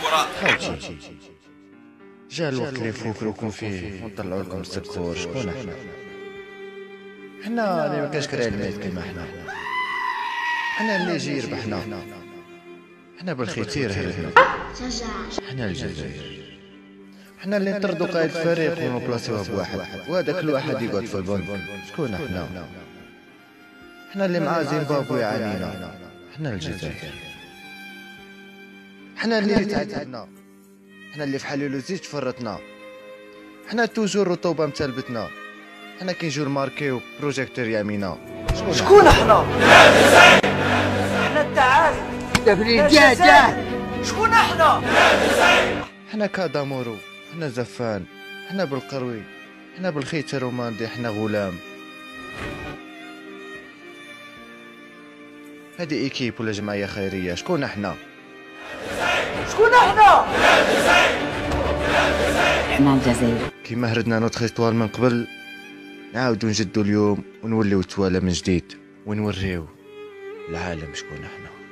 خوتي جا الوقت اللي نفوكروكم فيه ونطلعوا لكم السكور. شكون حنا اللي ما كاش كريمات كيما حنا اللي يجي يربحنا، حنا بالخيتير هربنا، حنا الجزائر، حنا اللي نطردوا قائد الفريق ونبلاصيوه بواحد وهذاك الواحد يقعد في البن. شكون حنا اللي مع زيمبابوي عانينا، حنا الجزائر، حنا اللي تعذبنا، حنا اللي في حلول زيد تفرطنا، حنا توجور رطوبه متلبتنا، حنا كي نجيو الماركيو بروجيكتور يمينا. شكون حنا التعارف الجزائر. شكون حنا كادامورو، حنا زفان، حنا بالقروي، حنا بالخيتر وماندي، حنا غلام. هذه ايكيب ولا جمعيه خيريه؟ شكون حنا حنا الجزائر. كيما هردنا نوتخ استوال من قبل، نعاودو نجدو اليوم ونوليو توالى من جديد ونوريو العالم شكون حنا.